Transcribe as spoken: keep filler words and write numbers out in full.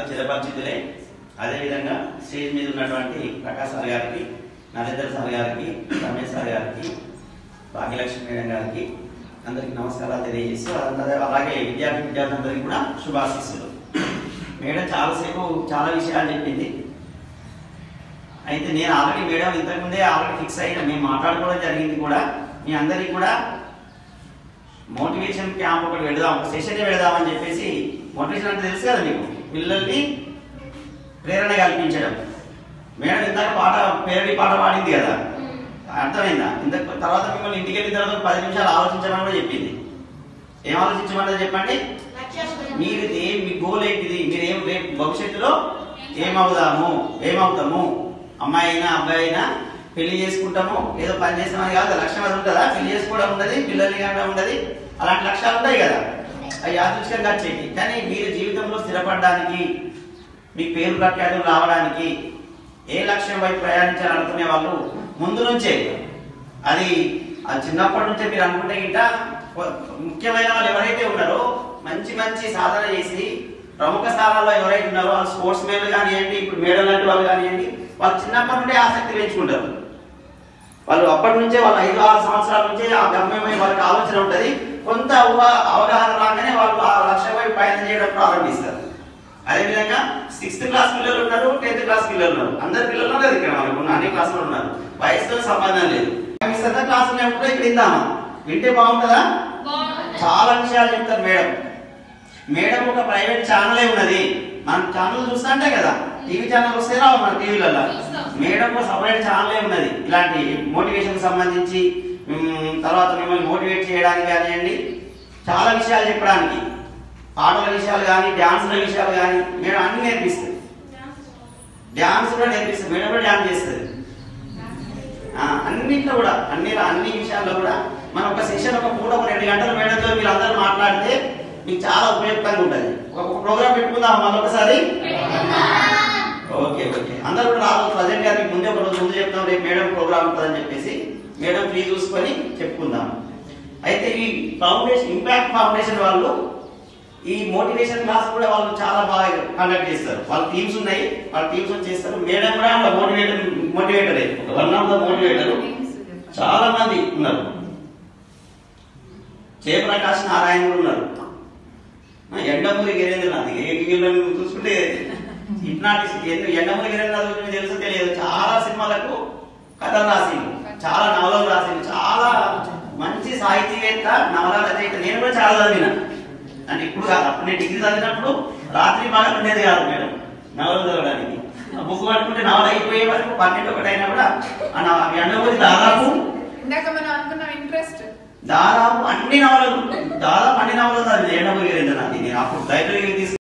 చిరపరిచితులే. అదేవిధంగా స్టేజ్ మీద ఉన్నటువంటి ప్రకాష్ సార్ గారికి, నరేందర్ సార్ గారికి, రమేష్ సార్ గారికి, భాగ్యలక్ష్మి మేడం గారికి అందరికి నమస్కారాలు తెలియజేస్తూ, అలాగే విద్యార్థి విద్యార్థులందరికీ కూడా శుభాశీస్సులు. మేడం చాలాసేపు చాలా విషయాలు చెప్పింది. అయితే నేను ఆల్రెడీ మేడం ఇంతకుముందే ఆల్రెడీ ఫిక్స్ అయిన మేము మాట్లాడుకోవడం జరిగింది కూడా. మీ అందరికీ కూడా మోటివేషన్ క్యాంప్ ఒకటి పెడదాం, ఒక సెషన్ పెడదామని చెప్పేసి. మోటివేషన్ అంటే తెలుసు కదా మీకు, పిల్లల్ని ప్రేరణ కల్పించడం. మేడం ఇందాక పాట పేరడి పాట పాడింది కదా, అర్థమైందా? ఇంత తర్వాత మిమ్మల్ని ఇంటికి వెళ్ళిన తర్వాత పది నిమిషాలు ఆలోచించమని కూడా చెప్పింది. ఏం ఆలోచించమన్నది చెప్పండి. మీరు ఏం, మీ గోల్ ఏంటిది, మీరు ఏం రేపు భవిష్యత్తులో ఏమవుదాము, ఏమవుతాము, అమ్మాయి అయినా అబ్బాయి అయినా పెళ్లి చేసుకుంటాము, ఏదో పని చేస్తామని కాదు. లక్ష్యం అది ఉంటుందా? పెళ్లి చేసుకోవడం ఉండదు, పిల్లల్ని కనడం ఉండదు, అలాంటి లక్ష్యాలు ఉంటాయి కదా, అవి యాదృచ్ఛికంగా వచ్చేవి. కానీ మీరు జీవితంలో స్థిరపడడానికి, మీ పేరు ప్రఖ్యాతులు రావడానికి, ఏ లక్ష్యం వైపు ప్రయాణించాలనుకునే వాళ్ళు ముందు నుంచే అది అది చిన్నప్పటి నుంచే మీరు అనుకుంటే గిట్ట ముఖ్యమైన వాళ్ళు ఎవరైతే ఉన్నారో మంచి మంచి సాధన చేసి ప్రముఖ స్థానాల్లో ఎవరైతే ఉన్నారో వాళ్ళు స్పోర్ట్స్ మెన్లు కానివ్వండి, ఇప్పుడు మేడం లాంటి వాళ్ళు కానివ్వండి, వాళ్ళు చిన్నప్పటి నుండే ఆసక్తి పెంచుకుంటారు. వాళ్ళు అప్పటి నుంచే వాళ్ళు ఐదు ఆరు సంవత్సరాల నుంచే ఆ గమ్యమై వాళ్ళకి ఆలోచన ఉంటుంది. కొంత అవగాహన రాగానే వాళ్ళు ఆ లక్ష్యం వైపు ప్రయాణం చేయడం ప్రారంభిస్తారు. అదేవిధంగా సిక్స్త్ క్లాస్ పిల్లలు ఉన్నారు, టెన్త్ క్లాస్ పిల్లలు ఉన్నారు, అందరు పిల్లలు ఉన్నారు ఇక్కడ, మనకు అన్ని క్లాసులు ఉన్నారు, వయసుతో సంబంధం లేదు. సెవెంత్ క్లాస్ ఉన్నప్పుడు ఇక్కడ విందామా, వింటే బాగుంటుందా? చాలా విషయాలు చెప్తారు మేడం. మేడం ఒక ప్రైవేట్ ఛానలే ఉన్నది, మన ఛానల్ చూస్తా అంటే కదా, టీవీ ఛానల్ వస్తే రావు మన టీవీలలో. మేడం ఒక సపరేట్ ఛానలే ఉన్నది ఇలాంటి మోటివేషన్ సంబంధించి, తర్వాత మిమ్మల్ని మోటివేట్ చేయడానికి కానివ్వండి, చాలా విషయాలు చెప్పడానికి, పాటల విషయాలు కానీ, డ్యాన్సుల విషయాలు కానీ మేడం అన్ని నేర్పిస్తుంది. డ్యాన్స్ కూడా నేర్పిస్తుంది, మేడం కూడా డ్యాన్స్ చేస్తుంది. అన్నింటిలో కూడా అన్ని అన్ని విషయాల్లో కూడా మనం ఒక సెషన్ ఒక పూట ఒక రెండు గంటలు మేడంతో మీరు అందరూ మాట్లాడితే మీకు చాలా ఉపయుక్తంగా ఉంటుంది. ఒక ప్రోగ్రామ్ పెట్టుకుందాం మళ్ళీ ఒకసారి. ఓకే ఓకే అందరూ కూడా రాదు, ప్రజెంట్ గారికి ముందే ఒక రోజు ముందు చెప్తాం, రేపు మేడం ప్రోగ్రామ్ ఉంటుందని చెప్పేసి మేడం ఫ్రీ చూసుకొని చెప్పుకుందాం. అయితే ఈ ఫౌండేషన్, ఇంపాక్ట్ ఫౌండేషన్ వాళ్ళు ఈ మోటివేషన్ క్లాస్ కూడా వాళ్ళు చాలా బాగా కండక్ట్ చేస్తారు. వాళ్ళ టీమ్స్ ఉన్నాయి, వాళ్ళ టీమ్స్ చేస్తారు. మేడం కూడా motivator motivator one of the motivator. చాలా మంది ఉన్నారు, జయప్రకాష్ నారాయణ కూడా ఉన్నారు, ఎండమూరి గిరేంద్రనాథ్. వీళ్ళని చూసుకుంటే హిప్నాటిస్ట్ ఎండమూరి గిరేంద్రనాథ్ గురించి తెలుసు తెలియదు, చాలా సినిమాలకు కథలు రాసిండు, చాలా నవలలు రాసిండు, చాలా మంచి సాహితీవేత్త, నవల రచయిత. నేను కూడా చాలా చదివిన, అంటే ఇప్పుడు కాదు, అప్పుడు నేను డిగ్రీ చదివినప్పుడు రాత్రి బాగా ఉండేది కాదు మేడం నవలు చదవడానికి. బుక్ పట్టుకుంటే నవల అయిపోయే వరకు పన్నెండు ఒకటి అయినా కూడా ఎండమూరి దాదాపు దాదాపు అన్ని నవలలు దాదాపు అన్ని నవలలు చదివింది ఎండమూరి గిరేంద్రనాథ్. నేను అప్పుడు లైబ్రరీకి తీసుకు